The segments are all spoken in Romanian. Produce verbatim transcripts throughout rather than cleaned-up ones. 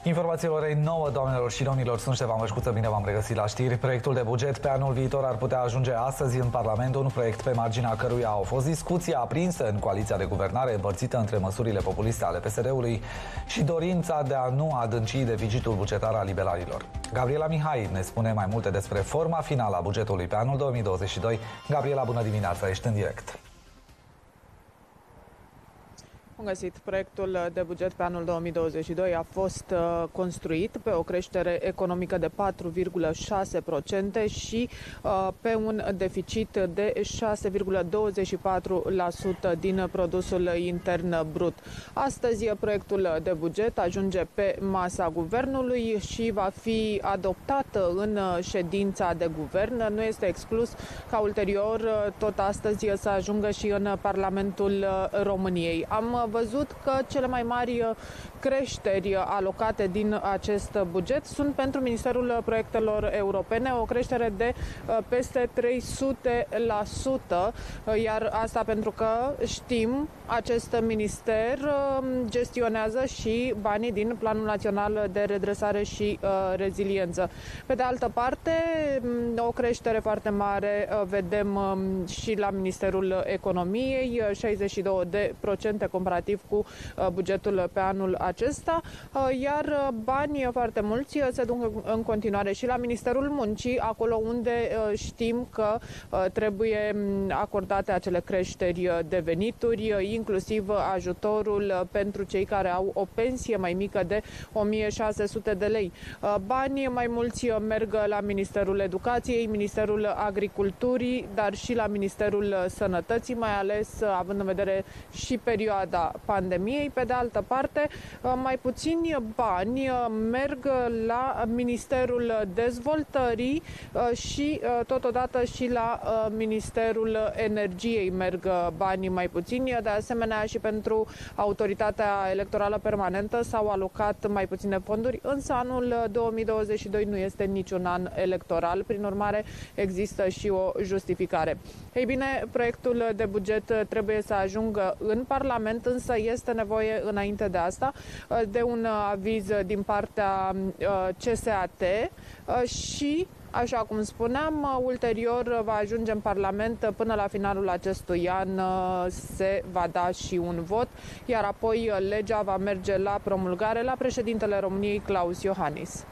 Informațiile orei nouă, doamnelor și domnilor, sunt Ștefan Mășcuță, bine v-am regăsit la știri. Proiectul de buget pe anul viitor ar putea ajunge astăzi în Parlament, un proiect pe marginea căruia au fost discuții aprinse în coaliția de guvernare, împărțită între măsurile populiste ale P S R-ului și dorința de a nu adânci deficitul bugetar al liberalilor. Gabriela Mihai ne spune mai multe despre forma finală a bugetului pe anul două mii douăzeci și doi. Gabriela, bună dimineața, ești în direct. Am găsit. Proiectul de buget pe anul două mii douăzeci și doi a fost uh, construit pe o creștere economică de patru virgulă șase la sută și uh, pe un deficit de șase virgulă douăzeci și patru la sută din produsul intern brut. Astăzi proiectul de buget ajunge pe masa guvernului și va fi adoptat în ședința de guvern. Nu este exclus ca ulterior tot astăzi să ajungă și în Parlamentul României. Am văzut că cele mai mari creșteri alocate din acest buget sunt pentru Ministerul Proiectelor Europene, o creștere de peste trei sute la sută, iar asta pentru că știm, acest minister gestionează și banii din Planul Național de Redresare și Reziliență. Pe de altă parte, o creștere foarte mare vedem și la Ministerul Economiei, șaizeci și două de procente comparativ cu bugetul pe anul acesta, iar bani foarte mulți se duc în continuare și la Ministerul Muncii, acolo unde știm că trebuie acordate acele creșteri de venituri, inclusiv ajutorul pentru cei care au o pensie mai mică de o mie șase sute de lei. Bani mai mulți merg la Ministerul Educației, Ministerul Agriculturii, dar și la Ministerul Sănătății, mai ales având în vedere și perioada pandemiei. Pe de altă parte, mai puțini bani merg la Ministerul Dezvoltării și totodată și la Ministerul Energiei merg banii mai puțini. De asemenea, și pentru Autoritatea Electorală Permanentă s-au alocat mai puține fonduri, însă anul două mii douăzeci și doi nu este niciun an electoral, prin urmare există și o justificare. Ei bine, proiectul de buget trebuie să ajungă în Parlament, însă este nevoie înainte de asta de un aviz din partea C S A T și, așa cum spuneam, ulterior va ajunge în Parlament până la finalul acestui an, se va da și un vot, iar apoi legea va merge la promulgare la președintele României, Klaus Iohannis.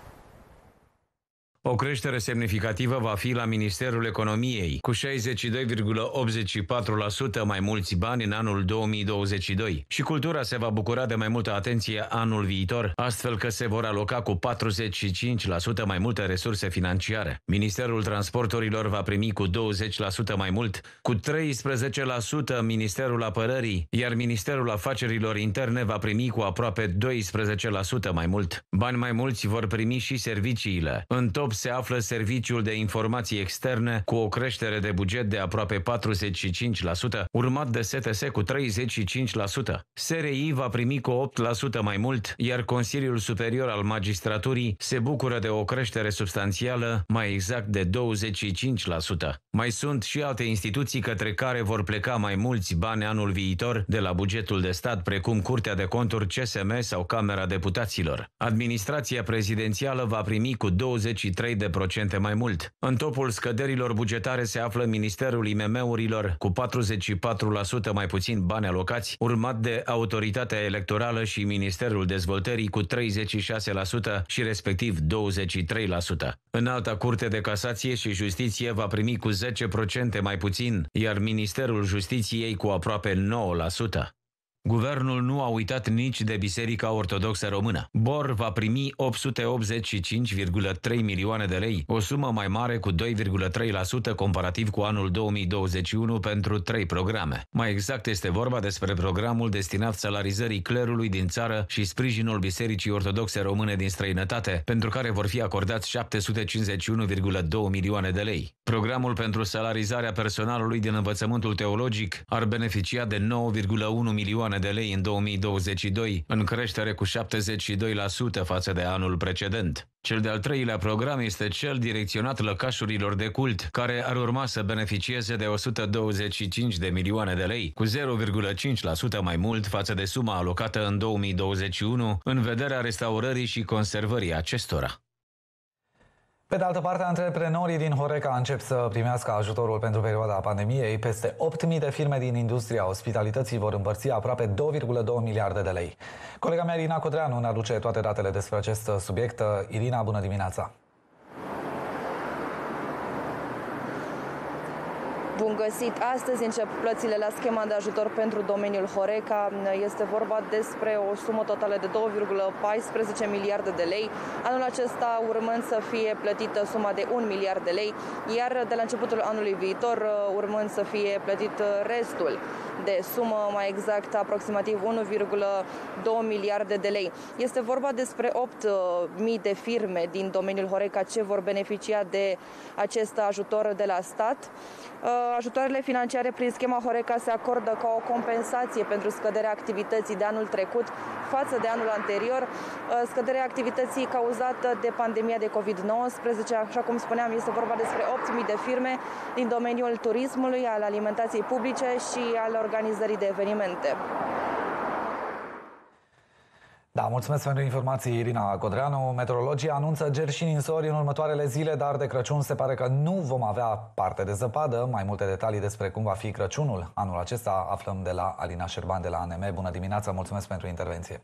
O creștere semnificativă va fi la Ministerul Economiei, cu șaizeci și doi virgulă optzeci și patru la sută mai mulți bani în anul două mii douăzeci și doi. Și cultura se va bucura de mai multă atenție anul viitor, astfel că se vor aloca cu patruzeci și cinci la sută mai multe resurse financiare. Ministerul Transporturilor va primi cu douăzeci la sută mai mult, cu treisprezece la sută Ministerul Apărării, iar Ministerul Afacerilor Interne va primi cu aproape doisprezece la sută mai mult. Bani mai mulți vor primi și serviciile. În top se află Serviciul de Informații Externe cu o creștere de buget de aproape patruzeci și cinci la sută, urmat de S T S cu treizeci și cinci la sută. S R I va primi cu opt la sută mai mult, iar Consiliul Superior al Magistraturii se bucură de o creștere substanțială, mai exact de douăzeci și cinci la sută. Mai sunt și alte instituții către care vor pleca mai mulți bani anul viitor de la bugetul de stat, precum Curtea de Conturi, C S M sau Camera Deputaților. Administrația prezidențială va primi cu douăzeci și trei de procente mai mult. În topul scăderilor bugetare se află Ministerul I M M-urilor cu patruzeci și patru la sută mai puțin bani alocați, urmat de Autoritatea Electorală și Ministerul Dezvoltării cu treizeci și șase la sută și respectiv douăzeci și trei la sută. Înalta Curte de Casație și Justiție va primi cu zece procente mai puțin, iar Ministerul Justiției cu aproape nouă la sută. Guvernul nu a uitat nici de Biserica Ortodoxă Română. Bor va primi opt sute optzeci și cinci virgulă trei milioane de lei, o sumă mai mare cu doi virgulă trei la sută comparativ cu anul două mii douăzeci și unu pentru trei programe. Mai exact este vorba despre programul destinat salarizării clerului din țară și sprijinul Bisericii Ortodoxe Române din străinătate, pentru care vor fi acordați șapte sute cincizeci și unu virgulă doi milioane de lei. Programul pentru salarizarea personalului din învățământul teologic ar beneficia de nouă virgulă unu milioane milioane de lei în două mii douăzeci și doi, în creștere cu șaptezeci și doi la sută față de anul precedent. Cel de-al treilea program este cel direcționat lăcașurilor de cult, care ar urma să beneficieze de o sută douăzeci și cinci de milioane de lei, cu zero virgulă cinci la sută mai mult față de suma alocată în două mii douăzeci și unu, în vederea restaurării și conservării acestora. Pe de altă parte, antreprenorii din Horeca încep să primească ajutorul pentru perioada pandemiei. Peste opt mii de firme din industria ospitalității vor împărți aproape două virgulă doi miliarde de lei. Colega mea, Irina Codreanu, ne aduce toate datele despre acest subiect. Irina, bună dimineața! Bun găsit! Astăzi încep plățile la schema de ajutor pentru domeniul Horeca. Este vorba despre o sumă totală de două virgulă paisprezece miliarde de lei. Anul acesta urmând să fie plătită suma de un miliard de lei, iar de la începutul anului viitor urmând să fie plătit restul de sumă, mai exact aproximativ unu virgulă doi miliarde de lei. Este vorba despre opt mii de firme din domeniul Horeca ce vor beneficia de acest ajutor de la stat. Ajutoarele financiare prin schema Horeca se acordă ca o compensație pentru scăderea activității de anul trecut față de anul anterior, scăderea activității cauzată de pandemia de covid nouăsprezece. Așa cum spuneam, este vorba despre opt mii de firme din domeniul turismului, al alimentației publice și al organizării de evenimente. Da, mulțumesc pentru informații, Irina Codreanu. Meteorologii anunță geri și ninsori în următoarele zile, dar de Crăciun se pare că nu vom avea parte de zăpadă. Mai multe detalii despre cum va fi Crăciunul anul acesta aflăm de la Alina Șerban de la A N M. Bună dimineața, mulțumesc pentru intervenție.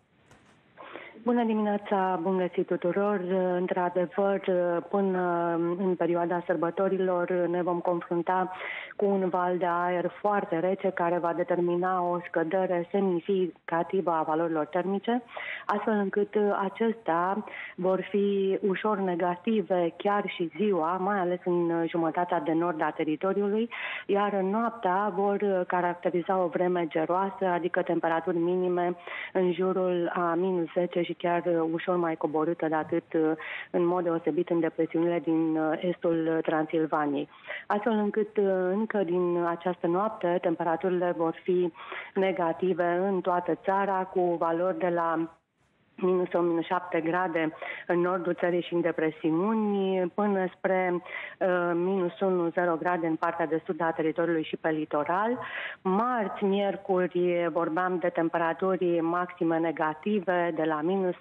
Bună dimineața, bun găsit tuturor! Într-adevăr, până în perioada sărbătorilor ne vom confrunta cu un val de aer foarte rece care va determina o scădere semnificativă a valorilor termice, astfel încât acestea vor fi ușor negative chiar și ziua, mai ales în jumătatea de nord a teritoriului, iar noaptea vor caracteriza o vreme geroasă, adică temperaturi minime în jurul a minus zece și chiar ușor mai coborâtă de atât, în mod deosebit în depresiunile din estul Transilvaniei. Astfel încât încă din această noapte temperaturile vor fi negative în toată țara, cu valori de la minus sau minus șapte grade în nordul țării și în depresiuni, până spre uh, minus unu zero grade în partea de sud a teritoriului și pe litoral. Marți, miercuri, vorbeam de temperaturi maxime negative de la minus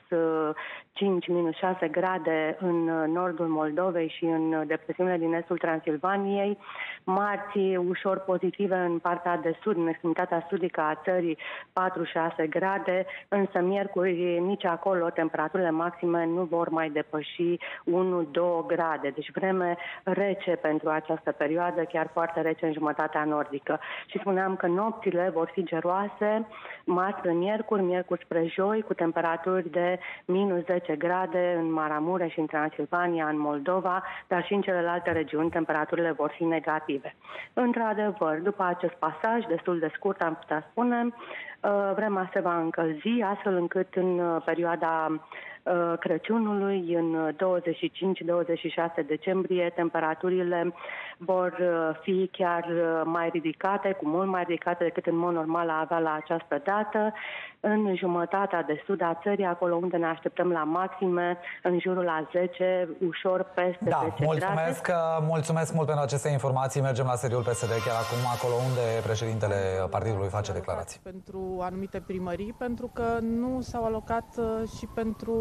cinci minus șase grade în nordul Moldovei și în depresiunile din estul Transilvaniei. Marți, ușor pozitive în partea de sud, în extremitatea sudică a țării, patru șase grade, însă miercuri nici acolo temperaturile maxime nu vor mai depăși unu doi grade. Deci vreme rece pentru această perioadă, chiar foarte rece în jumătatea nordică. Și spuneam că nopțile vor fi geroase, marți spre miercuri, miercuri spre joi, cu temperaturi de minus zece grade în Maramureș și în Transilvania, în Moldova, dar și în celelalte regiuni temperaturile vor fi negative. Într-adevăr, după acest pasaj, destul de scurt, am putea spune, vremea se va încălzi, astfel încât în perioada Crăciunului, în douăzeci și cinci douăzeci și șase decembrie, temperaturile vor fi chiar mai ridicate, cu mult mai ridicate decât în mod normal a avea la această dată. În jumătatea de sud a țării, acolo unde ne așteptăm la maxime, în jurul a zece, ușor peste da, zece mulțumesc, grade. Mulțumesc mult pentru aceste informații. Mergem la sediul P S D chiar acum, acolo unde președintele partidului face declarații. Pentru anumite primării, pentru că nu s-au alocat și pentru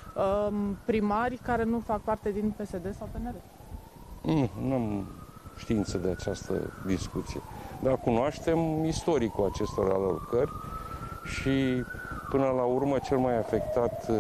um, primari care nu fac parte din P S D sau P N R. Nu, nu am știință de această discuție, dar cunoaștem istoricul acestor alocări și până la urmă cel mai afectat,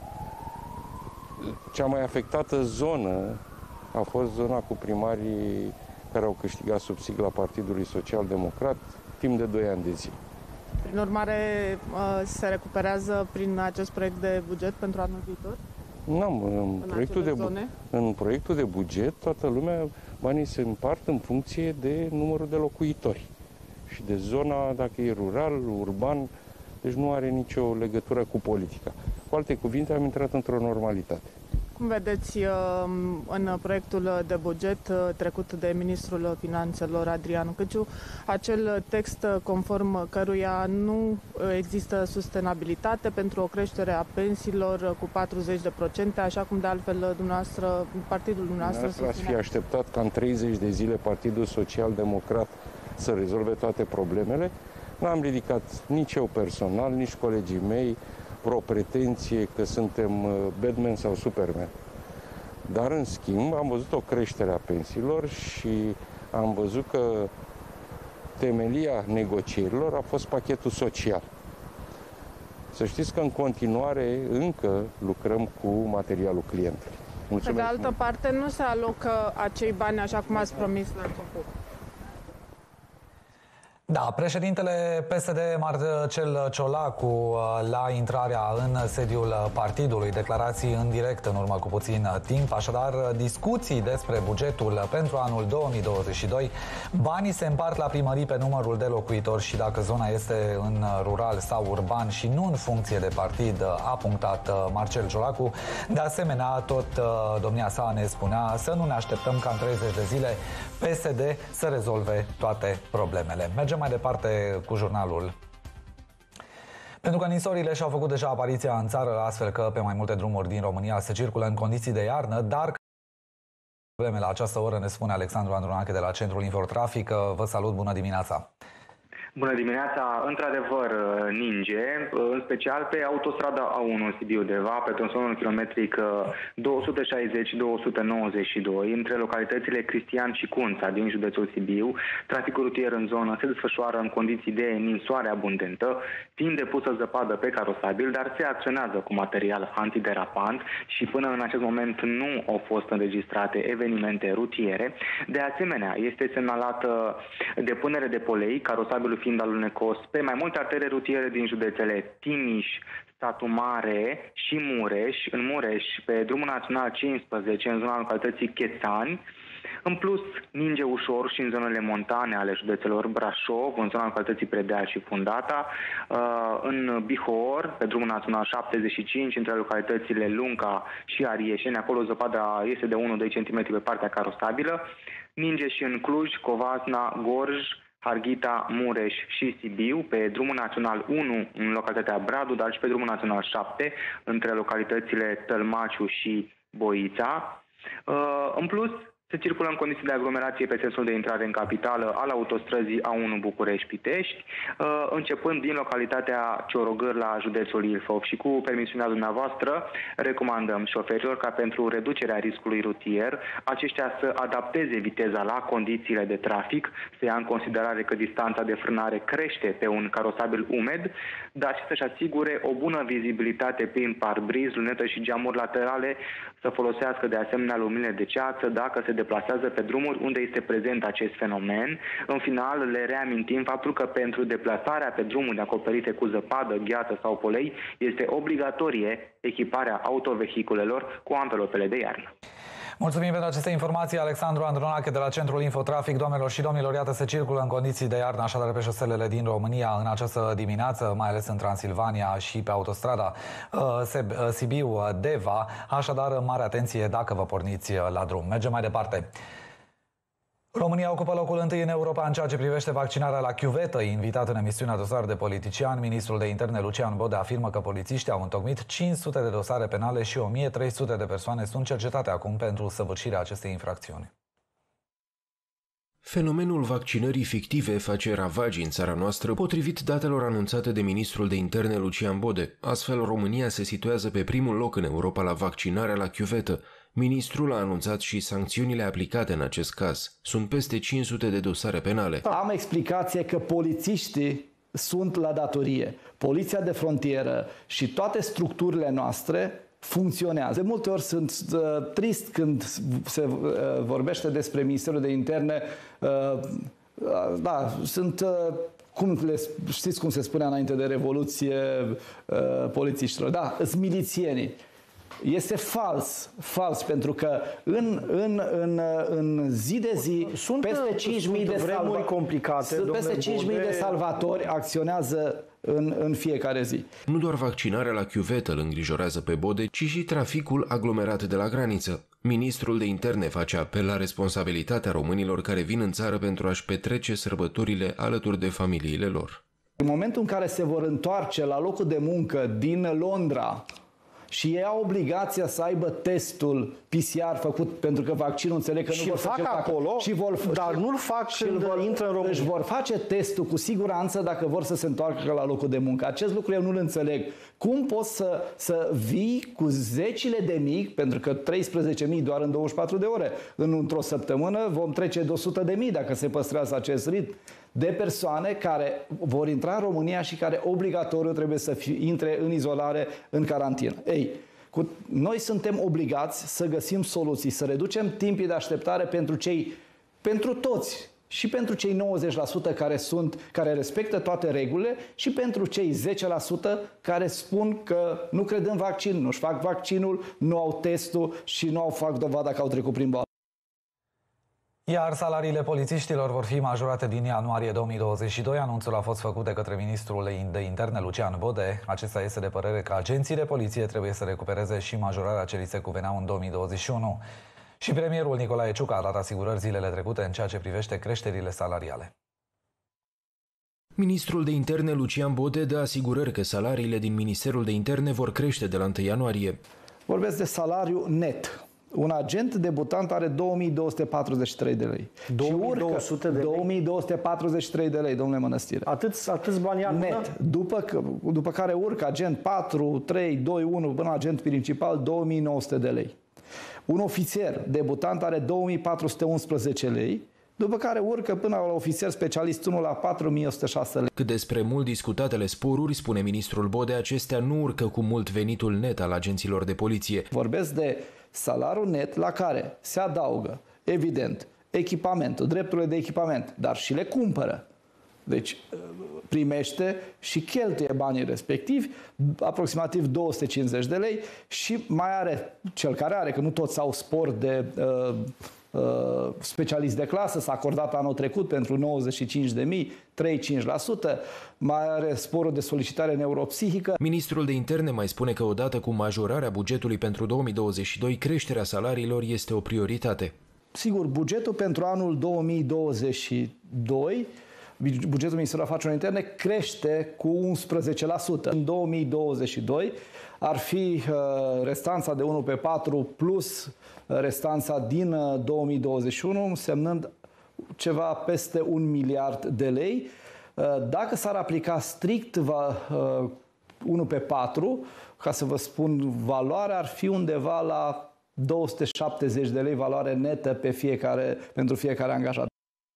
cea mai afectată zonă a fost zona cu primarii care au câștigat sub sigla Partidului Social Democrat timp de doi ani de zi. Prin urmare, se recuperează prin acest proiect de buget pentru anul viitor? Nu, în, în, proiectul de, în proiectul de buget toată lumea, banii se împart în funcție de numărul de locuitori și de zona, dacă e rural, urban, deci nu are nicio legătură cu politica. Cu alte cuvinte, am intrat într-o normalitate. Cum vedeți în proiectul de buget trecut de Ministrul Finanțelor Adrian Câciu, acel text conform căruia nu există sustenabilitate pentru o creștere a pensiilor cu patruzeci de procente, așa cum de altfel dumneavoastră, partidul dumneavoastră ați fi așteptat ca în treizeci de zile Partidul Social Democrat să rezolve toate problemele? N-am ridicat nici eu personal, nici colegii mei vreo pretenție că suntem Batman sau Superman. Dar, în schimb, am văzut o creștere a pensiilor și am văzut că temelia negocierilor a fost pachetul social. Să știți că în continuare încă lucrăm cu materialul clientului. Mulțumesc. Pe de altă parte, nu se alocă acei bani așa cum ați promis la început. Da, președintele P S D, Marcel Ciolacu, la intrarea în sediul partidului, declarații în direct în urmă cu puțin timp, așadar discuții despre bugetul pentru anul două mii douăzeci și doi. Banii se împart la primării pe numărul de locuitori și dacă zona este în rural sau urban și nu în funcție de partid, a punctat Marcel Ciolacu. De asemenea, tot domnia sa ne spunea să nu ne așteptăm ca în treizeci de zile P S D să rezolve toate problemele. Mergem mai departe cu jurnalul. Pentru că ninsorile și-au făcut deja apariția în țară, astfel că pe mai multe drumuri din România se circulă în condiții de iarnă, dar probleme la această oră, ne spune Alexandru Andronache de la Centrul Infotrafic. Vă salut, bună dimineața! Bună dimineața! Într-adevăr, ninge, în special pe autostrada A unu Sibiu-Deva, pe tronsonul kilometric două sute șaizeci - două sute nouăzeci și doi, între localitățile Cristian și Cunța din județul Sibiu. Traficul rutier în zonă se desfășoară în condiții de ninsoare abundentă, fiind depusă zăpadă pe carosabil, dar se acționează cu material antiderapant și până în acest moment nu au fost înregistrate evenimente rutiere. De asemenea, este semnalată depunere de polei, carosabilul fiind alunecos, pe mai multe artere rutiere din județele Timiș, Satu Mare și Mureș. În Mureș, pe drumul național cincisprezece, în zona localității Chețani. În plus, ninge ușor și în zonele montane ale județelor Brașov, în zona localității Predeal și Fundata. În Bihor, pe drumul național șaptezeci și cinci, între localitățile Lunca și Arieșeni, acolo zăpada este de unu doi centimetri pe partea carosabilă. Ninge și în Cluj, Covasna, Gorj, Harghita, Mureș și Sibiu, pe drumul național unu în localitatea Bradu, dar și pe drumul național șapte, între localitățile Tălmaciu și Boița. În plus, se circulă în condiții de aglomerație pe sensul de intrare în capitală al autostrăzii A unu București-Pitești, începând din localitatea Ciorogârla, județul Ilfov. Și cu permisiunea dumneavoastră, recomandăm șoferilor ca pentru reducerea riscului rutier, aceștia să adapteze viteza la condițiile de trafic, să ia în considerare că distanța de frânare crește pe un carosabil umed, dar și să-și asigure o bună vizibilitate prin parbriz, lunetă și geamuri laterale, să folosească de asemenea luminile de ceață dacă se deplasează pe drumuri unde este prezent acest fenomen. În final, le reamintim faptul că pentru deplasarea pe drumuri acoperite cu zăpadă, gheață sau polei este obligatorie echiparea autovehiculelor cu anvelopele de iarnă. Mulțumim pentru aceste informații, Alexandru Andronache de la Centrul Infotrafic. Doamnelor și domnilor, iată, se circulă în condiții de iarnă, așadar pe șoselele din România în această dimineață, mai ales în Transilvania și pe autostrada uh, Sibiu-Deva. Așadar, mare atenție dacă vă porniți la drum. Mergem mai departe. România ocupă locul întâi în Europa în ceea ce privește vaccinarea la chiuvetă. Invitat în emisiunea Dosar de politician, ministrul de interne Lucian Bode afirmă că polițiștii au întocmit cinci sute de dosare penale și o mie trei sute de persoane sunt cercetate acum pentru săvârșirea acestei infracțiuni. Fenomenul vaccinării fictive face ravagi în țara noastră, potrivit datelor anunțate de ministrul de interne Lucian Bode. Astfel, România se situează pe primul loc în Europa la vaccinarea la chiuvetă. Ministrul a anunțat și sancțiunile aplicate în acest caz. Sunt peste cinci sute de dosare penale. Am explicație că polițiștii sunt la datorie. Poliția de frontieră și toate structurile noastre funcționează. De multe ori sunt uh, trist când se uh, vorbește despre Ministerul de Interne. Uh, uh, da, sunt... Uh, Cum le, știți cum se spunea înainte de Revoluție uh, polițiștilor? Da, sunt milițienii. Este fals, fals, pentru că în, în, în, în zi de zi sunt, peste cinci mii de, salva, complicate, peste cinci mii de salvatori acționează în, în fiecare zi. Nu doar vaccinarea la chiuvetă îl îngrijorează pe Bode, ci și traficul aglomerat de la graniță. Ministrul de Interne face apel la responsabilitatea românilor care vin în țară pentru a-și petrece sărbătorile alături de familiile lor. În momentul în care se vor întoarce la locul de muncă din Londra și ei au obligația să aibă testul P C R făcut, pentru că vaccinul înțeleg că nu și vor fac să acolo, și vor, dar nu-l fac și când vor, intră în România. Își vor face testul cu siguranță dacă vor să se întoarcă la locul de muncă. Acest lucru eu nu-l înțeleg. Cum poți să, să vii cu zecile de mii, pentru că treisprezece mii doar în douăzeci și patru de ore, în, într-o săptămână vom trece de o sută de mii dacă se păstrează acest ritm, de persoane care vor intra în România și care obligatoriu trebuie să fie, intre în izolare, în carantină. Ei, cu, noi suntem obligați să găsim soluții, să reducem timpii de așteptare pentru cei, pentru toți, și pentru cei nouăzeci la sută care sunt, care respectă toate regulile și pentru cei zece la sută care spun că nu cred în vaccin, nu-și fac vaccinul, nu au testul și nu au fac dovada că au trecut prin boală. Iar salariile polițiștilor vor fi majorate din ianuarie două mii douăzeci și doi. Anunțul a fost făcut de către ministrul de Interne, Lucian Bode. Acesta este de părere că agenții de poliție trebuie să recupereze și majorarea ce li se cuveneau în două mii douăzeci și unu. Și premierul Nicolae Ciucă a dat asigurări zilele trecute în ceea ce privește creșterile salariale. Ministrul de Interne, Lucian Bode, dă asigurări că salariile din Ministerul de Interne vor crește de la întâi ianuarie. Vorbesc de salariu net. Un agent debutant are două mii două sute patruzeci și trei de lei. două mii două sute de lei? două mii două sute patruzeci și trei de lei, domnule Mănăstire. Atâți, atâți bani an net. După, că, după care urcă agent patru, trei, doi, unu până agent principal două mii nouă sute de lei. Un ofițer debutant are două mii patru sute unsprezece lei, după care urcă până la ofițer specialist unu la patru mii o sută șase lei. Cât despre mult discutatele sporuri, spune ministrul Bode, acestea nu urcă cu mult venitul net al agenților de poliție. Vorbesc de salariul net la care se adaugă, evident, echipamentul, drepturile de echipament, dar și le cumpără. Deci primește și cheltuie banii respectivi, aproximativ două sute cincizeci de lei, și mai are, cel care are, că nu toți au spor de uh, uh, specialist de clasă, s-a acordat anul trecut pentru nouăzeci și cinci de mii, trei virgulă cinci la sută, mai are sporul de solicitare neuropsihică. Ministrul de Interne mai spune că odată cu majorarea bugetului pentru două mii douăzeci și doi, creșterea salariilor este o prioritate. Sigur, bugetul pentru anul două mii douăzeci și doi, bugetul Ministerului Afacerilor Interne, crește cu unsprezece la sută. În două mii douăzeci și doi ar fi uh, restanța de unu pe patru plus restanța din uh, două mii douăzeci și unu, însemnând ceva peste un miliard de lei. Uh, dacă s-ar aplica strict va, uh, unu pe patru, ca să vă spun valoarea, ar fi undeva la două sute șaptezeci de lei valoare netă pe fiecare, pentru fiecare angajat.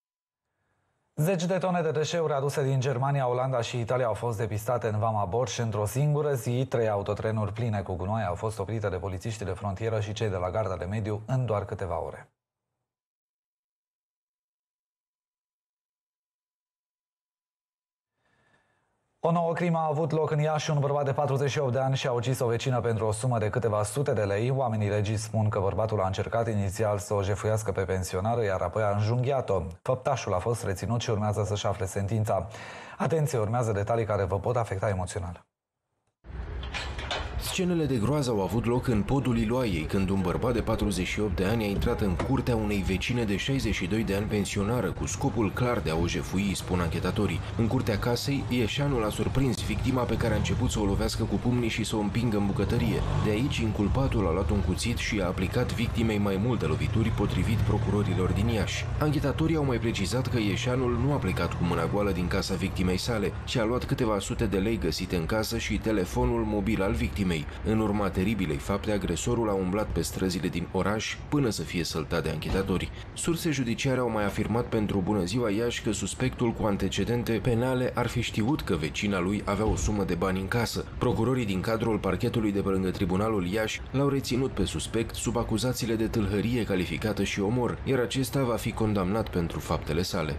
Zeci de tone de deșeuri aduse din Germania, Olanda și Italia au fost depistate în Vama Borș într-o singură zi. Trei autotrenuri pline cu gunoi au fost oprite de polițiștii de frontieră și cei de la Garda de Mediu în doar câteva ore. O nouă crimă a avut loc în Iași. Un bărbat de patruzeci și opt de ani și-a ucis o vecină pentru o sumă de câteva sute de lei. Oamenii legii spun că bărbatul a încercat inițial să o jefuiască pe pensionară, iar apoi a înjunghiat-o. Făptașul a fost reținut și urmează să-și afle sentința. Atenție, urmează detalii care vă pot afecta emoțional. Scenele de groază au avut loc în podul Iloaiei, când un bărbat de patruzeci și opt de ani a intrat în curtea unei vecine de șaizeci și doi de ani pensionară, cu scopul clar de a o jefui, spun anchetatorii. În curtea casei, ieșanul a surprins victima, pe care a început să o lovească cu pumnii și să o împingă în bucătărie. De aici, inculpatul a luat un cuțit și a aplicat victimei mai multe lovituri, potrivit procurorilor din Iași. Anchetatorii au mai precizat că ieșanul nu a plecat cu mâna goală din casa victimei sale, ci a luat câteva sute de lei găsite în casă și telefonul mobil al victimei. În urma teribilei fapte, agresorul a umblat pe străzile din oraș până să fie săltat de anchetatori. Surse judiciare au mai afirmat pentru Bună Ziua Iași că suspectul cu antecedente penale ar fi știut că vecina lui avea o sumă de bani în casă. Procurorii din cadrul parchetului de pe lângă Tribunalul Iași l-au reținut pe suspect sub acuzațiile de tâlhărie calificată și omor, iar acesta va fi condamnat pentru faptele sale.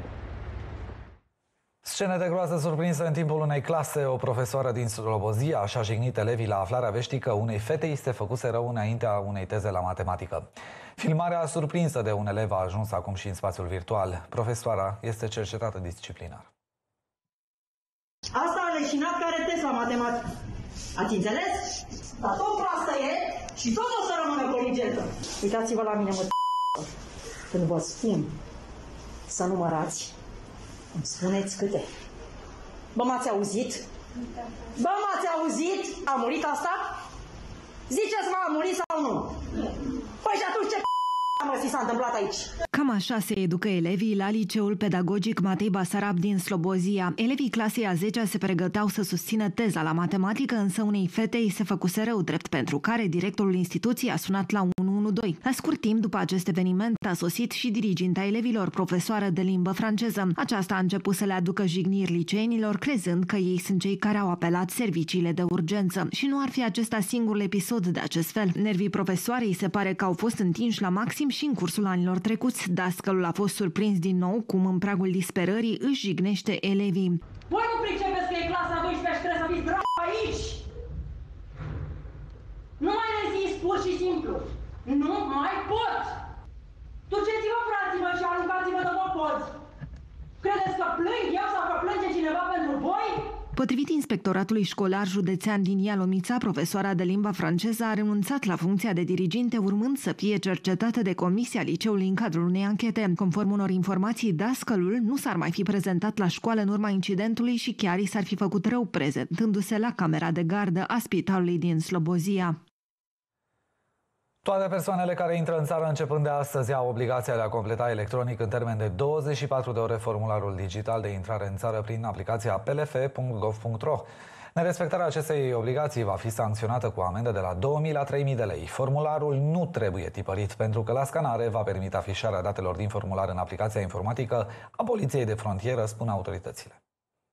Scene de groază surprinsă în timpul unei clase. O profesoară din Slobozia și-a jignit elevii la aflarea veștii că unei fete îi se făcuse rău înaintea unei teze la matematică. Filmarea surprinsă de un elev a ajuns acum și în spațiul virtual. Profesoara este cercetată disciplinar. Asta are leșinat care are test la matematică. Ați înțeles? Dar tot proastă e și tot o să rămână coligentă. Uitați-vă la mine, mă, când vă spun să numărați, îmi spuneți câte. Bă, m-ați auzit? Bă, m-ați auzit? A murit asta? Ziceți-mă, a murit sau nu? Păi și atunci ce mă s-a întâmplat aici? Cam așa se educă elevii la Liceul Pedagogic Matei Basarab din Slobozia. Elevii clasei a zecea se pregăteau să susțină teza la matematică, însă unei fete îi se făcuse rău, drept pentru care directorul instituției a sunat la unu unu doi. La scurt timp după acest eveniment a sosit și diriginta elevilor, profesoară de limbă franceză. Aceasta a început să le aducă jigniri liceenilor, crezând că ei sunt cei care au apelat serviciile de urgență. Și nu ar fi acesta singurul episod de acest fel. Nervii profesoarei se pare că au fost întinși la maxim și în cursul anilor trecuți. Dascălul a fost surprins din nou cum în pragul disperării își jignește elevii. Voi nu pricepeți că e clasa a douăsprezecea și trebuie să fiți dracu aici? Nu mai rezist, pur și simplu. Nu mai pot! Duceți-vă, frații-vă, și aruncați-vă de tot poți! Credeți că plâng eu sau că plânge cineva pentru voi? Potrivit Inspectoratului Școlar Județean din Ialomița, profesoara de limba franceză a renunțat la funcția de diriginte, urmând să fie cercetată de comisia liceului în cadrul unei anchete. Conform unor informații, dascălul nu s-ar mai fi prezentat la școală în urma incidentului și chiar i s-ar fi făcut rău, prezentându-se la camera de gardă a spitalului din Slobozia. Toate persoanele care intră în țară începând de astăzi au obligația de a completa electronic în termen de douăzeci și patru de ore formularul digital de intrare în țară prin aplicația p l f punct gov punct r o. Nerespectarea acestei obligații va fi sancționată cu amendă de la două mii la trei mii de lei. Formularul nu trebuie tipărit pentru că la scanare va permite afișarea datelor din formular în aplicația informatică a Poliției de Frontieră, spun autoritățile.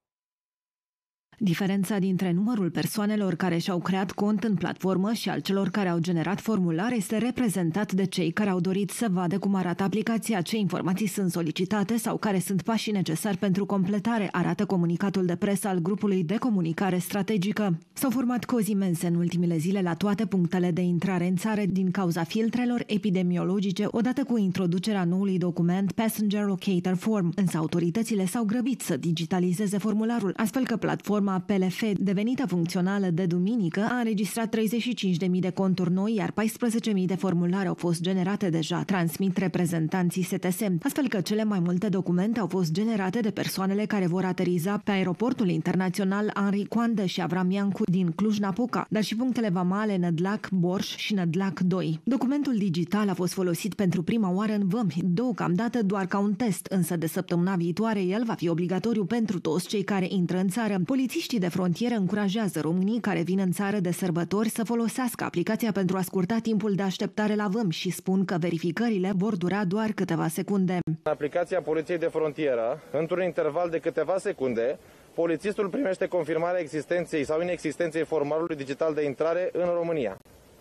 Diferența dintre numărul persoanelor care și-au creat cont în platformă și al celor care au generat formular este reprezentat de cei care au dorit să vadă cum arată aplicația, ce informații sunt solicitate sau care sunt pașii necesari pentru completare, arată comunicatul de presă al grupului de comunicare strategică. S-au format cozi imense în ultimile zile la toate punctele de intrare în țară din cauza filtrelor epidemiologice, odată cu introducerea noului document Passenger Locator Form, însă autoritățile s-au grăbit să digitalizeze formularul, astfel că platforma P L F, devenită funcțională de duminică, a înregistrat treizeci și cinci de mii de conturi noi, iar paisprezece mii de formulare au fost generate deja, transmit reprezentanții S T S, astfel că cele mai multe documente au fost generate de persoanele care vor ateriza pe aeroportul internațional Henri Coandă și Avram Iancu din Cluj-Napoca, dar și punctele vamale Nădlac, Borș și Nădlac doi. Documentul digital a fost folosit pentru prima oară în Vămi, deocamdată doar ca un test, însă de săptămâna viitoare el va fi obligatoriu pentru toți cei care intră în țară. Polițiștii de frontieră încurajează românii care vin în țară de sărbători să folosească aplicația pentru a scurta timpul de așteptare la văm și spun că verificările vor dura doar câteva secunde. Aplicația Poliției de Frontieră, într-un interval de câteva secunde, polițistul primește confirmarea existenței sau inexistenței formularului digital de intrare în România.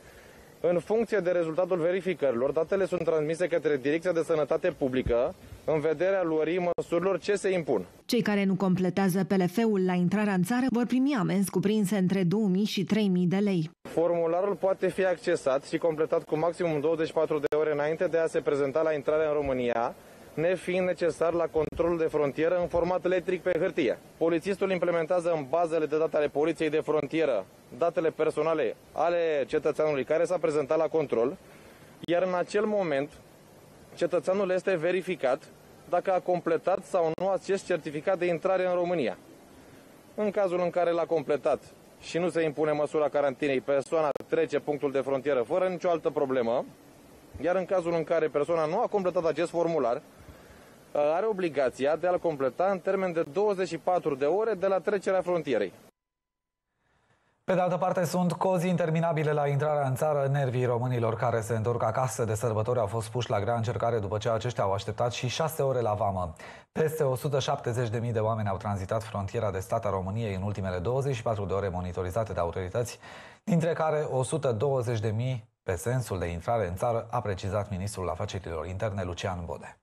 În funcție de rezultatul verificărilor, datele sunt transmise către Direcția de Sănătate Publică în vederea luării măsurilor ce se impun. Cei care nu completează P L F-ul la intrarea în țară vor primi amenzi cuprinse între două mii și trei mii de lei. Formularul poate fi accesat și completat cu maximum douăzeci și patru de ore înainte de a se prezenta la intrarea în România, nefiind necesar la controlul de frontieră în format electric pe hârtie. Polițistul implementează în bazele de date ale Poliției de Frontieră datele personale ale cetățeanului care s-a prezentat la control, iar în acel moment cetățeanul este verificat dacă a completat sau nu acest certificat de intrare în România. În cazul în care l-a completat și nu se impune măsura carantinei, persoana trece punctul de frontieră fără nicio altă problemă, iar în cazul în care persoana nu a completat acest formular, are obligația de a-l completa în termen de douăzeci și patru de ore de la trecerea frontierei. Pe de altă parte, sunt cozi interminabile la intrarea în țară. Nervii românilor care se întorc acasă de sărbători au fost puși la grea încercare după ce aceștia au așteptat și șase ore la vamă. Peste o sută șaptezeci de mii de oameni au tranzitat frontiera de stat a României în ultimele douăzeci și patru de ore monitorizate de autorități, dintre care o sută douăzeci de mii pe sensul de intrare în țară, a precizat ministrul afacerilor interne Lucian Bode.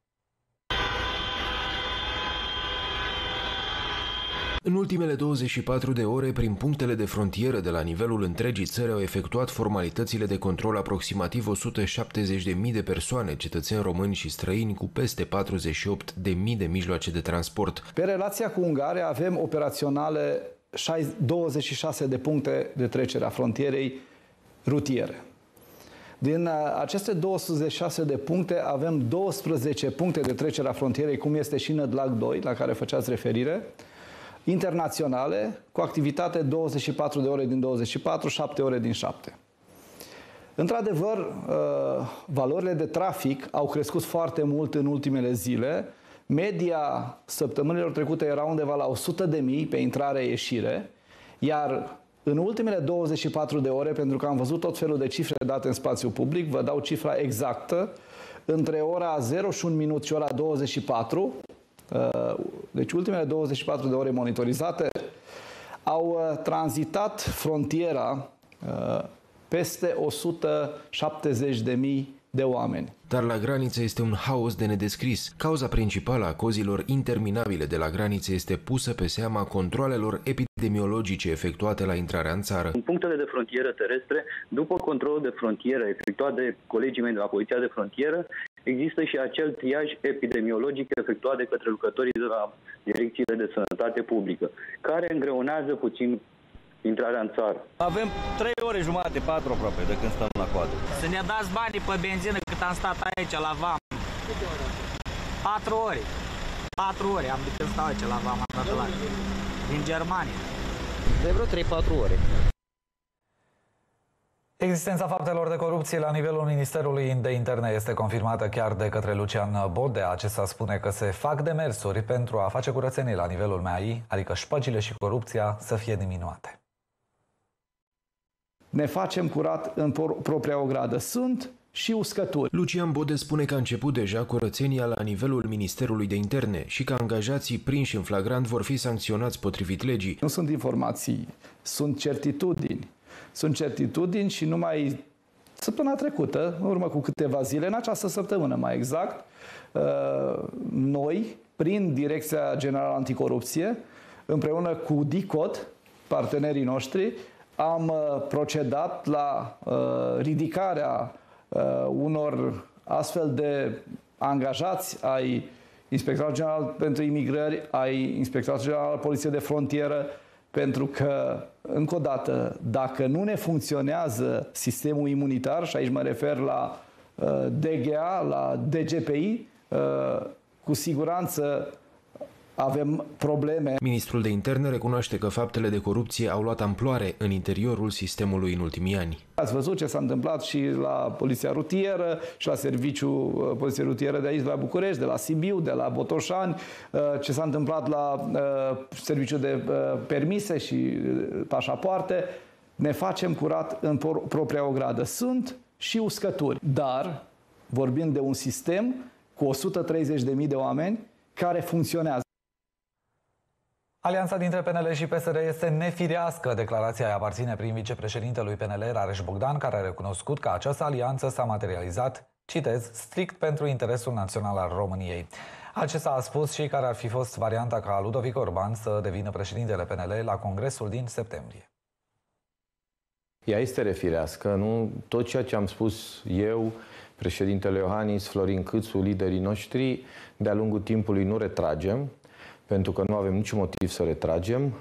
În ultimele douăzeci și patru de ore, prin punctele de frontieră de la nivelul întregii țări au efectuat formalitățile de control aproximativ o sută șaptezeci de mii de persoane, cetățeni români și străini, cu peste patruzeci și opt de mii de mijloace de transport. Pe relația cu Ungaria avem operaționale douăzeci și șase de puncte de trecere a frontierei rutiere. Din aceste douăzeci și șase de puncte avem douăsprezece puncte de trecere a frontierei, cum este și Nădlac doi, la care făceați referire, internaționale, cu activitate douăzeci și patru de ore din douăzeci și patru, șapte ore din șapte. Într-adevăr, valorile de trafic au crescut foarte mult în ultimele zile. Media săptămânilor trecute era undeva la o sută de mii pe intrare-ieșire, iar în ultimele douăzeci și patru de ore, pentru că am văzut tot felul de cifre date în spațiu public, vă dau cifra exactă, între ora zero și un minut și ora douăzeci și patru, deci ultimele douăzeci și patru de ore monitorizate, au tranzitat frontiera peste o sută șaptezeci de mii de oameni. Dar la graniță este un haos de nedescris. Cauza principală a cozilor interminabile de la graniță este pusă pe seama controalelor epidemiologice efectuate la intrarea în țară. În punctele de frontieră terestre, după controlul de frontieră efectuat de colegii mei de la Poliția de Frontieră, există și acel triaj epidemiologic efectuat de către lucrătorii de la direcțiile de sănătate publică, care îngreunează puțin intrarea în țară. Avem trei ore jumate, patru aproape, de când stăm la coadă. Să ne dați banii pe benzină cât am stat aici la V A M. Câte ore? Patru ore. Patru ore am de când stau aici la V A M, am dat la din Germania. De vreo trei patru ore. Existența faptelor de corupție la nivelul Ministerului de Interne este confirmată chiar de către Lucian Bodea. Acesta spune că se fac demersuri pentru a face curățenie la nivelul M A I, adică șpăgile și corupția să fie diminuate. Ne facem curat în propria ogradă. Sunt și uscături. Lucian Bode spune că a început deja curățenia la nivelul Ministerului de Interne și că angajații prinși în flagrant vor fi sancționați potrivit legii. Nu sunt informații, sunt certitudini. Sunt certitudini și numai săptămâna trecută, în urmă cu câteva zile, în această săptămână mai exact, noi, prin Direcția Generală Anticorupție, împreună cu DICOT, partenerii noștri, am procedat la ridicarea unor astfel de angajați ai Inspectoratului General pentru Imigrări, ai Inspectoratului General al Poliției de Frontieră, pentru că, încă o dată, dacă nu ne funcționează sistemul imunitar, și aici mă refer la uh, D G A, la D G P I, uh, cu siguranță avem probleme. Ministrul de Interne recunoaște că faptele de corupție au luat amploare în interiorul sistemului în ultimii ani. Ați văzut ce s-a întâmplat și la Poliția Rutieră și la Serviciul Poliției Rutieră de aici, de la București, de la Sibiu, de la Botoșani, ce s-a întâmplat la Serviciul de Permise și Pașapoarte. Ne facem curat în propria ogradă. Sunt și uscături, dar vorbim de un sistem cu o sută treizeci de mii de oameni care funcționează. Alianța dintre P N L și P S R este nefirească. Declarația îi aparține prin vicepreședintelui P N L, Rareș Bogdan, care a recunoscut că această alianță s-a materializat, citez, strict pentru interesul național al României. Acesta a spus și care ar fi fost varianta ca Ludovic Orban să devină președintele P N L la congresul din septembrie. Ea este refirească, nu? Tot ceea ce am spus eu, președintele Iohannis, Florin Câțu, liderii noștri, de-a lungul timpului nu retragem, pentru că nu avem niciun motiv să retragem.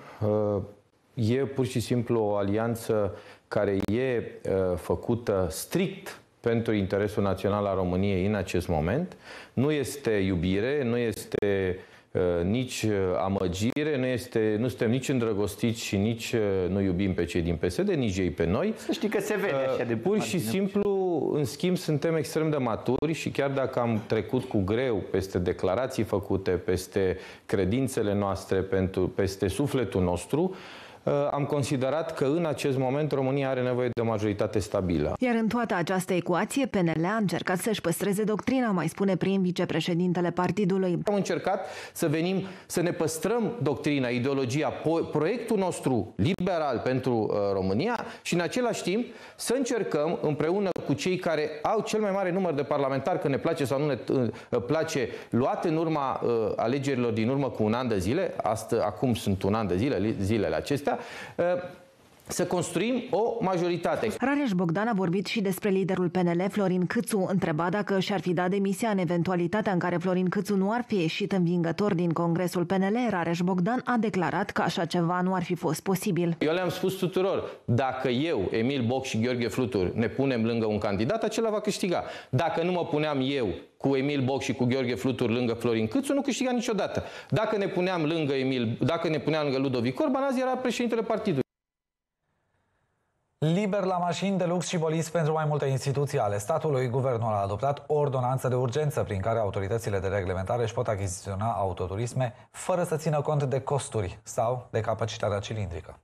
E pur și simplu o alianță care e făcută strict pentru interesul național al României în acest moment. Nu este iubire, nu este nici amăgire, nu, este, nu suntem nici îndrăgostiți și nici nu iubim pe cei din P S D, nici ei pe noi. Să știi că se vede așa de pur și simplu, în schimb, suntem extrem de maturi și chiar dacă am trecut cu greu peste declarații făcute, peste credințele noastre, pentru, peste sufletul nostru, am considerat că în acest moment România are nevoie de o majoritate stabilă. Iar în toată această ecuație, P N L a încercat să-și păstreze doctrina, mai spune prim vicepreședintele partidului. Am încercat să venim, să ne păstrăm doctrina, ideologia, proiectul nostru liberal pentru uh, România și în același timp să încercăm împreună cu cei care au cel mai mare număr de parlamentari, că ne place sau nu ne uh, place, luate în urma uh, alegerilor din urmă cu un an de zile, Astă, acum sunt un an de zile, zilele acestea, să construim o majoritate. Rareș Bogdan a vorbit și despre liderul P N L, Florin Câțu, întrebat dacă și-ar fi dat demisia în eventualitatea în care Florin Câțu nu ar fi ieșit învingător din Congresul P N L. Rareș Bogdan a declarat că așa ceva nu ar fi fost posibil. Eu le-am spus tuturor, dacă eu, Emil Boc și Gheorghe Flutur ne punem lângă un candidat, acela va câștiga. Dacă nu mă puneam eu cu Emil Boc și cu Gheorghe Flutur lângă Florin Câțu, nu câștiga niciodată. Dacă ne puneam lângă Emil, dacă ne puneam lângă Ludovic Orban, azi era președintele partidului. Liber la mașini de lux și boliți pentru mai multe instituții ale statului, guvernul a adoptat o ordonanță de urgență prin care autoritățile de reglementare își pot achiziționa autoturisme fără să țină cont de costuri sau de capacitatea cilindrică.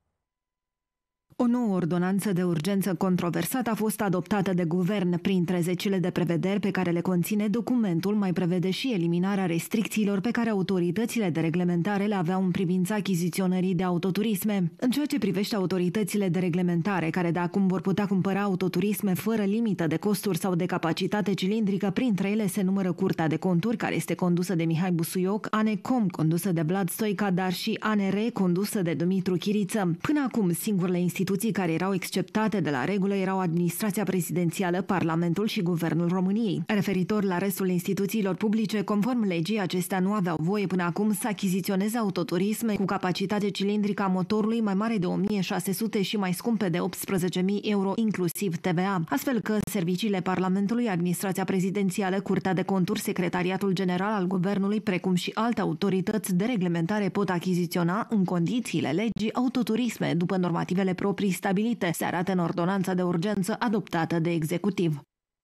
O nouă ordonanță de urgență controversată a fost adoptată de guvern. Printre zecile de prevederi pe care le conține, documentul mai prevede și eliminarea restricțiilor pe care autoritățile de reglementare le aveau în privința achiziționării de autoturisme. În ceea ce privește autoritățile de reglementare, care de acum vor putea cumpăra autoturisme fără limită de costuri sau de capacitate cilindrică, printre ele se numără Curtea de Conturi, care este condusă de Mihai Busuioc, Anecom, condusă de Vlad Stoica, dar și A N R, condusă de Dumitru Chiriță. Până acum, singurele instituții care erau exceptate de la regulă erau Administrația Prezidențială, Parlamentul și Guvernul României. Referitor la restul instituțiilor publice, conform legii, acestea nu aveau voie până acum să achiziționeze autoturisme cu capacitate cilindrică a motorului mai mare de o mie șase sute și mai scumpe de optsprezece mii euro, inclusiv T V A. Astfel că serviciile Parlamentului, Administrația Prezidențială, Curtea de Conturi, Secretariatul General al Guvernului, precum și alte autorități de reglementare pot achiziționa, în condițiile legii, autoturisme după normativele proprii stabilite, se arată în ordonanța de urgență adoptată de executiv.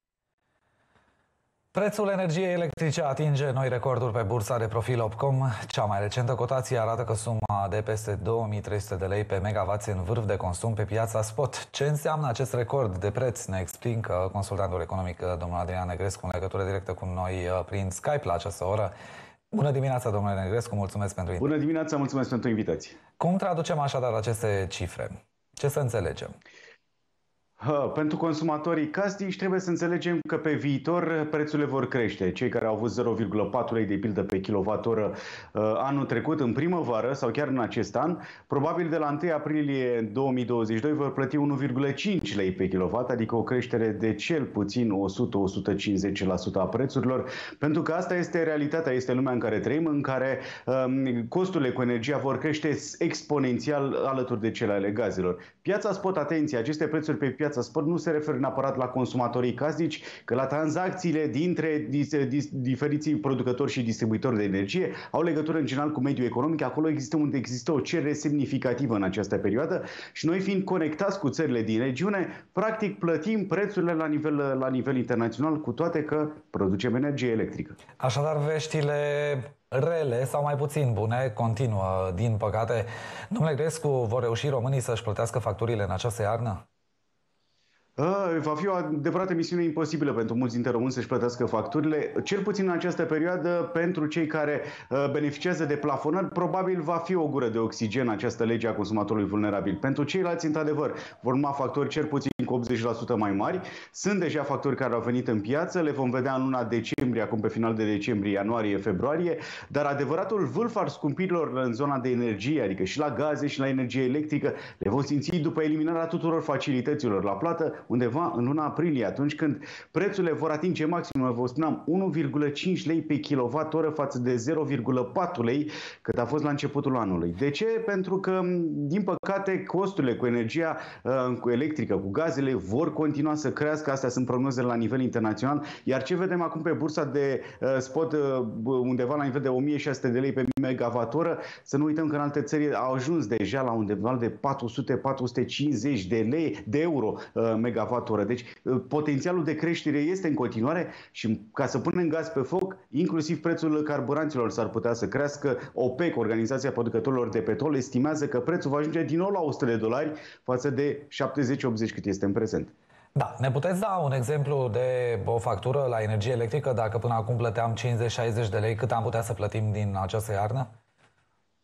Prețul energiei electrice atinge noi recorduri pe bursa de profil Opcom. Cea mai recentă cotație arată că suma de peste două mii trei sute de lei pe megawatt în vârf de consum pe piața spot. Ce înseamnă acest record de preț? Ne explică consultantul economic domnul Adrian Negrescu în legătură directă cu noi prin Skype la această oră. Bună dimineața, domnule Negrescu, mulțumesc pentru invitație. Bună dimineața, mulțumesc pentru invitație. Cum traducem așadar aceste cifre? Ce să înțelegem? Ha, pentru consumatorii casnici trebuie să înțelegem că pe viitor prețurile vor crește. Cei care au avut zero virgulă patru lei de pildă pe kilowattoră uh, anul trecut, în primăvară sau chiar în acest an, probabil de la întâi aprilie două mii douăzeci și doi vor plăti unu virgulă cinci lei pe kilowatt, adică o creștere de cel puțin o sută - o sută cincizeci la sută a prețurilor, pentru că asta este realitatea, este lumea în care trăim, în care um, costurile cu energia vor crește exponențial alături de cele ale gazelor. Piața spot, atenție, aceste prețuri pe piața spot nu se referă neapărat la consumatorii casnici, că la tranzacțiile dintre diferiții producători și distribuitori de energie au legătură în general cu mediul economic. Acolo există unde există o cerere semnificativă în această perioadă și noi, fiind conectați cu țările din regiune, practic plătim prețurile la nivel, la nivel internațional, cu toate că producem energie electrică. Așadar, veștile rele sau mai puțin bune continuă, din păcate. Domnule Negrescu, vor reuși românii să-și plătească facturile în această iarnă? Va fi o adevărată misiune imposibilă pentru mulți dintre români să-și plătească facturile, cel puțin în această perioadă. Pentru cei care beneficiază de plafonări, probabil va fi o gură de oxigen această lege a consumatorului vulnerabil. Pentru ceilalți, într-adevăr, vor urma facturi cel puțin cu optzeci la sută mai mari. Sunt deja facturi care au venit în piață, le vom vedea în luna decembrie, acum pe final de decembrie, ianuarie, februarie, dar adevăratul vârf al scumpirilor în zona de energie, adică și la gaze și la energie electrică, le vom simți după eliminarea tuturor facilităților la plată, undeva în luna aprilie, atunci când prețurile vor atinge maximum, vă spuneam, unu virgulă cinci lei pe kilowattoră față de zero virgulă patru lei cât a fost la începutul anului. De ce? Pentru că, din păcate, costurile cu energia cu electrică, cu gazele, vor continua să crească. Astea sunt prognozele la nivel internațional. Iar ce vedem acum pe bursa de spot, undeva la nivel de o mie șase sute de lei pe megawattoră, să nu uităm că în alte țări au ajuns deja la undeva de patru sute - patru sute cincizeci de lei, de euro megawattoră. Deci potențialul de creștere este în continuare și ca să punem gaz pe foc, inclusiv prețul carburanților s-ar putea să crească. OPEC, Organizația Producătorilor de Petrol, estimează că prețul va ajunge din nou la o sută de dolari față de șaptezeci - optzeci cât este în prezent. Da, ne puteți da un exemplu de o factură la energie electrică? Dacă până acum plăteam cincizeci - șaizeci de lei, cât am putea să plătim din această iarnă?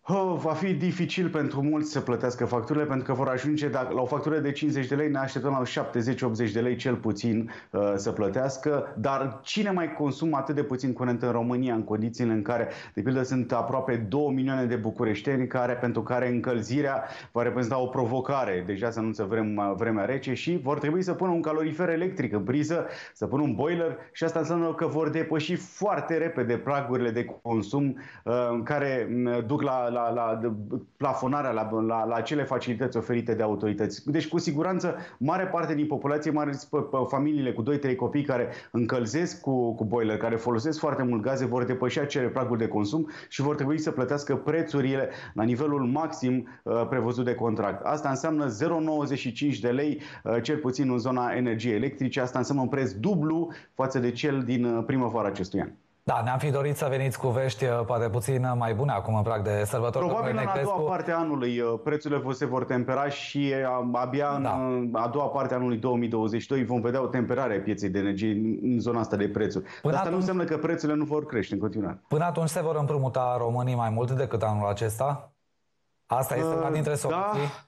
Oh, va fi dificil pentru mulți să plătească facturile, pentru că vor ajunge dacă, la o factură de cincizeci de lei, ne așteptăm la șaptezeci optzeci de lei cel puțin uh, să plătească. Dar cine mai consumă atât de puțin curent în România, în condițiile în care, de pildă, sunt aproape două milioane de bucureșteni care, pentru care încălzirea va reprezenta o provocare. Deja se anunță vrem, vremea rece și vor trebui să pună un calorifer electric în priză, să pună un boiler și asta înseamnă că vor depăși foarte repede pragurile de consum uh, care duc la La, la plafonarea, la, la, la acele facilități oferite de autorități. Deci, cu siguranță, mare parte din populație, mare familiile cu doi trei copii care încălzesc cu, cu boiler, care folosesc foarte mult gaze, vor depăși acele praguri de consum și vor trebui să plătească prețurile la nivelul maxim uh, prevăzut de contract. Asta înseamnă zero virgulă nouăzeci și cinci de lei, uh, cel puțin în zona energiei electrice. Asta înseamnă un preț dublu față de cel din primăvara acestui an. Da, ne-am fi dorit să veniți cu vești poate puțin mai bune acum în prag de sărbători. Probabil în a doua parte a anului prețurile se vor tempera și abia da. în a doua parte a anului două mii douăzeci și doi vom vedea o temperare a pieței de energie în zona asta de prețuri. Până asta atunci, nu înseamnă că prețurile nu vor crește în continuare. Până atunci se vor împrumuta românii mai mult decât anul acesta? Asta este una dintre soluții? Da.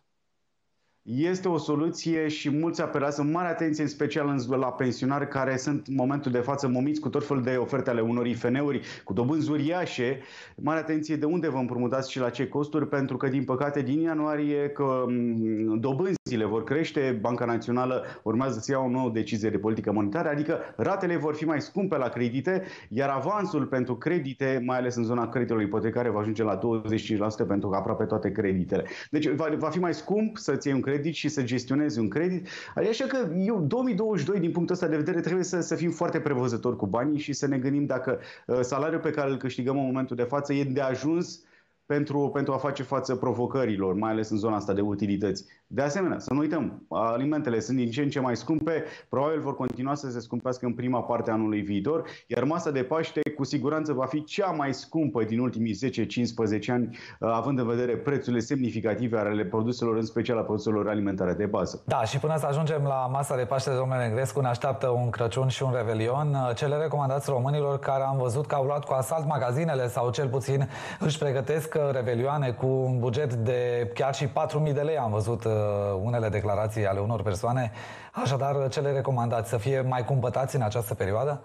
Este o soluție și mulți apelează mare atenție, în special la pensionari care sunt în momentul de față momiți cu tot felul de oferte ale unor I F N-uri cu dobânzi uriașe. Mare atenție de unde vă împrumutați și la ce costuri, pentru că, din păcate, din ianuarie că dobânzile vor crește, Banca Națională urmează să ia o nouă decizie de politică monetară, adică ratele vor fi mai scumpe la credite, iar avansul pentru credite, mai ales în zona creditelor ipotecare, va ajunge la douăzeci și cinci la sută pentru aproape toate creditele. Deci va, va fi mai scump să-ți iei un credit și să gestionezi un credit. Așa că eu, două mii douăzeci și doi, din punctul ăsta de vedere, trebuie să, să fim foarte prevăzători cu banii și să ne gândim dacă uh, salariul pe care îl câștigăm în momentul de față e de ajuns pentru, pentru a face față provocărilor, mai ales în zona asta de utilități. De asemenea, să nu uităm, alimentele sunt din ce în ce mai scumpe, probabil vor continua să se scumpească în prima parte a anului viitor, iar masa de Paște cu siguranță va fi cea mai scumpă din ultimii zece cincisprezece ani, având în vedere prețurile semnificative ale produselor, în special a produselor alimentare de bază. Da, și până să ajungem la masa de Paște, domnule Negrescu, ne așteaptă un Crăciun și un Revelion. Ce le recomandați românilor care am văzut că au luat cu asalt magazinele sau cel puțin își pregătesc revelioane cu un buget de chiar și patru mii de lei? Am văzut uh, unele declarații ale unor persoane. Așadar, ce le recomandați? Să fie mai cumpătați în această perioadă?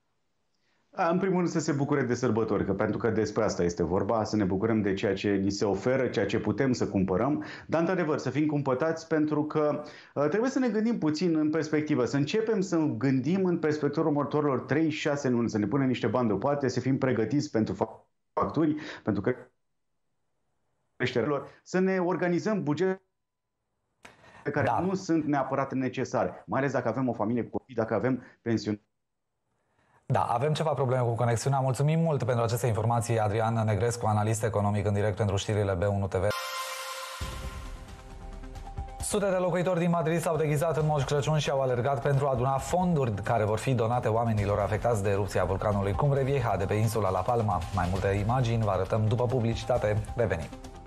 În primul rând să se bucure de sărbători, că pentru că despre asta este vorba, să ne bucurăm de ceea ce ni se oferă, ceea ce putem să cumpărăm, dar într-adevăr să fim cumpătați, pentru că uh, trebuie să ne gândim puțin în perspectivă, să începem să gândim în perspectiva următorilor trei șase luni, să ne punem niște bani deoparte, să fim pregătiți pentru facturi, pentru că să ne organizăm buget care da. nu sunt neapărat necesare, mai ales dacă avem o familie cu copii, dacă avem pensiuni. Da, avem ceva probleme cu conexiunea. Mulțumim mult pentru aceste informații, Adrian Negrescu, analist economic în direct pentru știrile B unu T V. Sute de locuitori din Madrid s-au deghizat în Moș Crăciun și au alergat pentru a aduna fonduri care vor fi donate oamenilor afectați de erupția vulcanului Cumbre Vieja de pe insula La Palma. Mai multe imagini vă arătăm după publicitate. Revenim.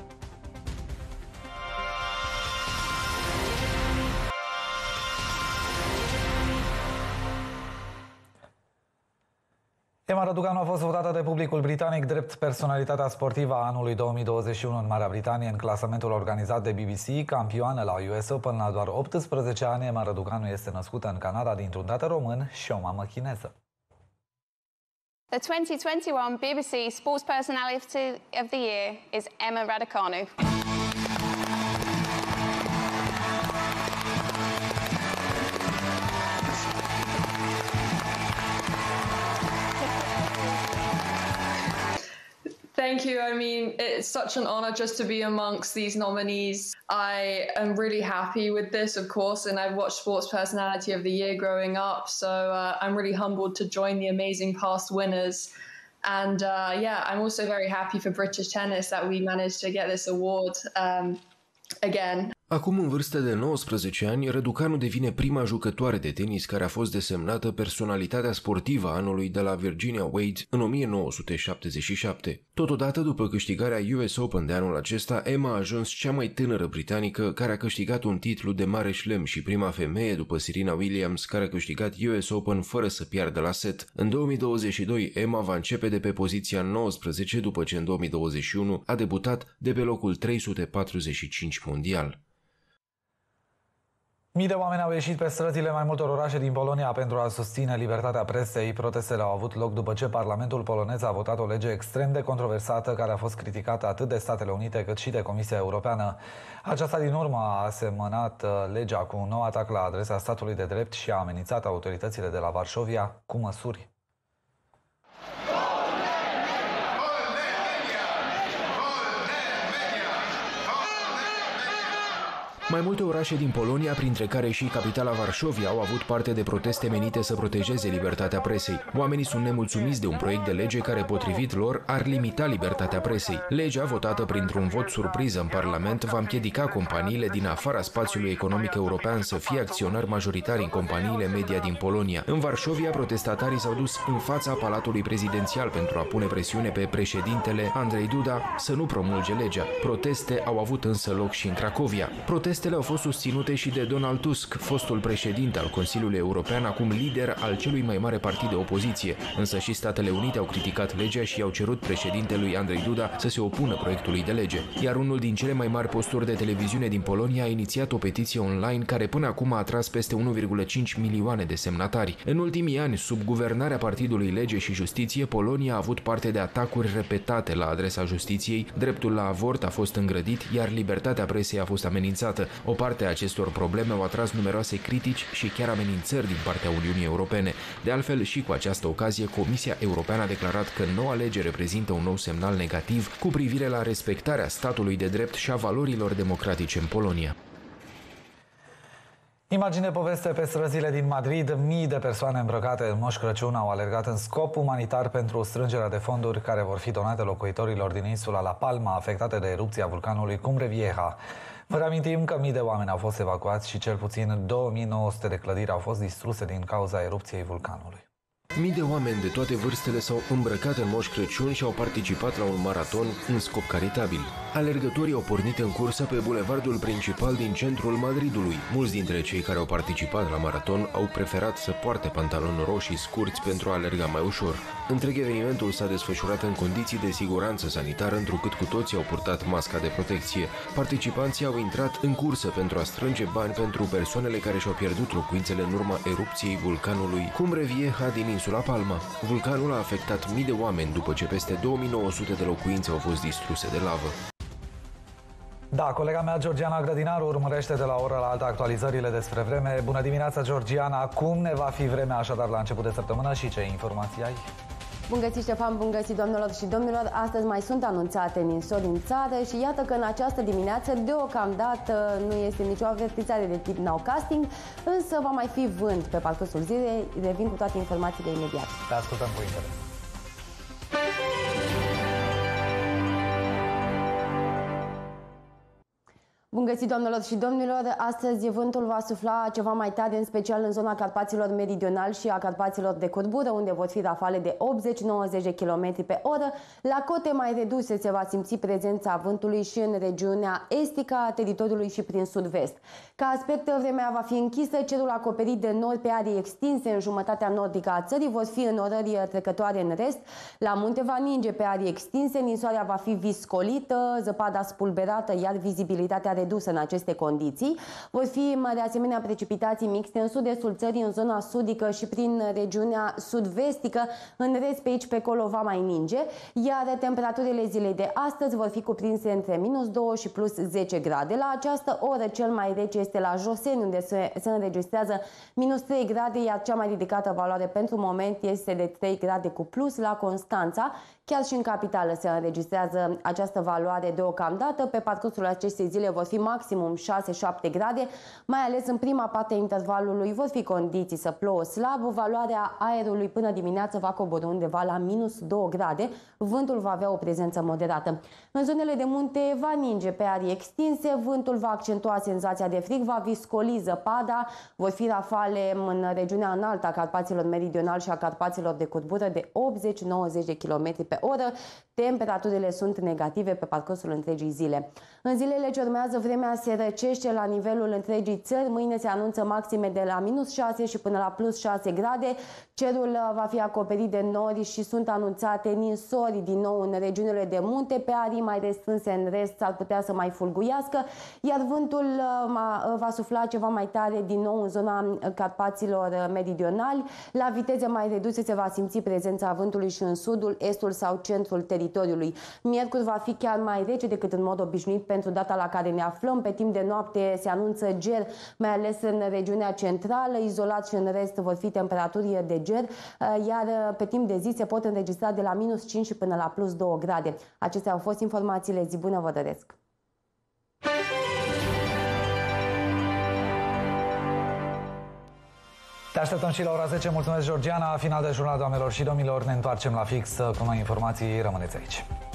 Emma Raducanu a fost votată de publicul britanic drept personalitatea sportivă a anului două mii douăzeci și unu în Marea Britanie în clasamentul organizat de B B C, campioană la U S Open la doar optsprezece ani. Emma Raducanu este născută în Canada dintr-un tată român și o mamă chineză. The twenty twenty-one B B C Sports Personality of the Year is Emma Raducanu. Thank you. I mean, it's such an honor just to be amongst these nominees. I am really happy with this, of course, and I've watched Sports Personality of the Year growing up, so uh, I'm really humbled to join the amazing past winners. And uh, yeah, I'm also very happy for British tennis that we managed to get this award um, again. Acum, în vârstă de nouăsprezece ani, Răducanu devine prima jucătoare de tenis care a fost desemnată personalitatea sportivă a anului de la Virginia Wade în o mie nouă sute șaptezeci și șapte. Totodată, după câștigarea U S Open de anul acesta, Emma a ajuns cea mai tânără britanică care a câștigat un titlu de mare șlem și prima femeie după Serena Williams care a câștigat U S Open fără să piardă la set. În două mii douăzeci și doi, Emma va începe de pe poziția nouăsprezece, după ce în două mii douăzeci și unu a debutat de pe locul trei sute patruzeci și cinci mondial. Mii de oameni au ieșit pe străzile mai multor orașe din Polonia pentru a susține libertatea presei. Protestele au avut loc după ce Parlamentul polonez a votat o lege extrem de controversată care a fost criticată atât de Statele Unite cât și de Comisia Europeană. Aceasta din urmă a semănat legea cu un nou atac la adresa statului de drept și a amenințat autoritățile de la Varșovia cu măsuri. Mai multe orașe din Polonia, printre care și capitala Varșovia, au avut parte de proteste menite să protejeze libertatea presei. Oamenii sunt nemulțumiți de un proiect de lege care, potrivit lor, ar limita libertatea presei. Legea, votată printr-un vot surpriză în Parlament, va împiedica companiile din afara spațiului economic european să fie acționari majoritari în companiile media din Polonia. În Varșovia, protestatarii s-au dus în fața Palatului Prezidențial pentru a pune presiune pe președintele Andrei Duda să nu promulge legea. Proteste au avut însă loc și în Cracovia. Proteste Protestele au fost susținute și de Donald Tusk, fostul președinte al Consiliului European, acum lider al celui mai mare partid de opoziție. Însă și Statele Unite au criticat legea și i-au cerut președintelui Andrei Duda să se opună proiectului de lege. Iar unul din cele mai mari posturi de televiziune din Polonia a inițiat o petiție online care până acum a atras peste unu virgulă cinci milioane de semnatari. În ultimii ani, sub guvernarea Partidului Lege și Justiție, Polonia a avut parte de atacuri repetate la adresa justiției, dreptul la avort a fost îngrădit, iar libertatea presei a fost amenințată. O parte a acestor probleme au atras numeroase critici și chiar amenințări din partea Uniunii Europene. De altfel, și cu această ocazie, Comisia Europeană a declarat că noua lege reprezintă un nou semnal negativ cu privire la respectarea statului de drept și a valorilor democratice în Polonia. Imagine poveste pe străzile din Madrid. Mii de persoane îmbrăcate în Moș Crăciun au alergat în scop umanitar pentru strângerea de fonduri care vor fi donate locuitorilor din insula La Palma, afectate de erupția vulcanului Cumbre Vieja. Vă reamintim că mii de oameni au fost evacuați și cel puțin două mii nouă sute de clădiri au fost distruse din cauza erupției vulcanului. Mii de oameni de toate vârstele s-au îmbrăcat în Moș Crăciun și au participat la un maraton în scop caritabil. Alergătorii au pornit în cursă pe bulevardul principal din centrul Madridului. Mulți dintre cei care au participat la maraton au preferat să poarte pantaloni roșii scurți pentru a alerga mai ușor. Întreg evenimentul s-a desfășurat în condiții de siguranță sanitară, întrucât cu toții au purtat masca de protecție. Participanții au intrat în cursă pentru a strânge bani pentru persoanele care și-au pierdut locuințele în urma erupției vulcanului Cumbre Vieja din insula Palma. Vulcanul a afectat mii de oameni după ce peste două mii nouă sute de locuințe au fost distruse de lavă. Da, colega mea Georgiana Grădinaru urmărește de la o oră la alta actualizările despre vreme. Bună dimineața, Georgiana! Cum ne va fi vremea așadar la început de săptămână și ce informații ai? Bun găsit, Ștefan, bun găsit, domnilor și domnilor! Astăzi mai sunt anunțate ninsori în țară și iată că în această dimineață deocamdată nu este nicio avertizare de tip nowcasting, însă va mai fi vânt pe parcursul zilei. Revin cu toate informațiile imediat. Te ascultăm cu interes. Bun găsit, doamnelor și domnilor! Astăzi vântul va sufla ceva mai tare, în special în zona Carpaților Meridionali și a Carpaților de Curbură, unde vor fi rafale de optzeci nouăzeci de kilometri pe oră. La cote mai reduse se va simți prezența vântului și în regiunea estică a teritoriului și prin sud-vest. Ca aspect, vremea va fi închisă, cerul acoperit de nori pe arii extinse în jumătatea nordică a țării, vor fi înnorări trecătoare în rest. La munte va ninge pe arii extinse, ninsoarea va fi viscolită, zăpada spulberată, iar vizibilitatea redusă în aceste condiții. Vor fi de asemenea precipitații mixte în sud-estul țării, în zona sudică și prin regiunea sud-vestică. În rest, pe aici pe acolo va mai ninge, iar temperaturile zilei de astăzi vor fi cuprinse între minus doi și plus zece grade. La această oră cel mai rece este la Joseni, unde se, se înregistrează minus trei grade, iar cea mai ridicată valoare pentru moment este de trei grade cu plus la Constanța. Chiar și în capitală se înregistrează această valoare deocamdată. Pe parcursul acestei zile vor fi maximum șase șapte grade, mai ales în prima parte a intervalului vor fi condiții să plouă slab, valoarea aerului până dimineață va coborî undeva la minus două grade, vântul va avea o prezență moderată. În zonele de munte va ninge pe arii extinse, vântul va accentua senzația de frig, va viscoli zăpada, vor fi rafale în regiunea înaltă a Carpaților Meridionali și a Carpaților de Cutbură de optzeci nouăzeci de kilometri pe oră. Temperaturile sunt negative pe parcursul întregii zile. În zilele ce urmează, vremea se răcește la nivelul întregii țări. Mâine se anunță maxime de la minus șase și până la plus șase grade. Cerul va fi acoperit de nori și sunt anunțate ninsori din nou în regiunile de munte. Pe arii mai restrânse în rest s-ar putea să mai fulguiască, iar vântul va sufla ceva mai tare din nou în zona Carpaților Meridionali. La viteze mai reduse se va simți prezența vântului și în sudul, estul sau centrul teritoriului. Miercuri va fi chiar mai rece decât în mod obișnuit pentru data la care ne aflăm. Pe timp de noapte se anunță ger, mai ales în regiunea centrală, izolat și în rest vor fi temperaturi de ger, iar pe timp de zi se pot înregistra de la minus cinci și până la plus două grade. Acestea au fost informațiile. Zi bună, vă doresc! Te așteptăm și la ora zece. Mulțumesc, Georgiana. Final de jurnal, doamnelor și domnilor. Ne întoarcem la fix cu noi informații. Rămâneți aici.